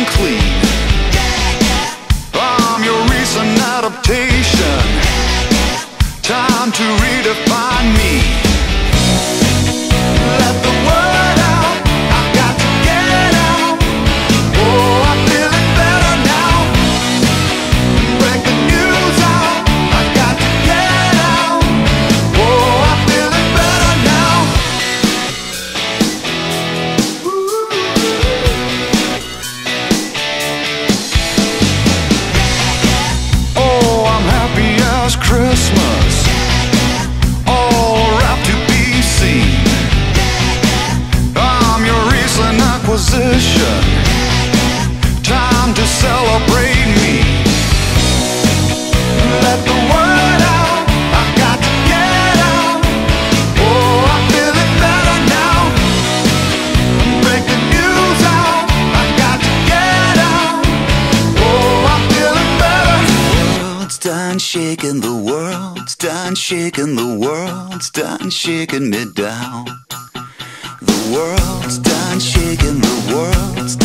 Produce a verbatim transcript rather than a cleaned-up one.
and clean. I'm your recent adaptation. Time to redefine me. Let the word out, I've got to get out. Oh, I'm feeling better now. Break the news out, I've got to get out. Oh, I'm feeling better now. Oh, I'm happy as Christmas, all wrapped to be seen. I'm your recent acquisition. Time to celebrate me. Let the word out, I've got to get out. Oh, I'm feeling better now. Break the news out, I've got to get out. Oh, I'm feeling better. The world's done shaking, the world's done shaking, the world's done shaking me down. The world's done shaking, the world's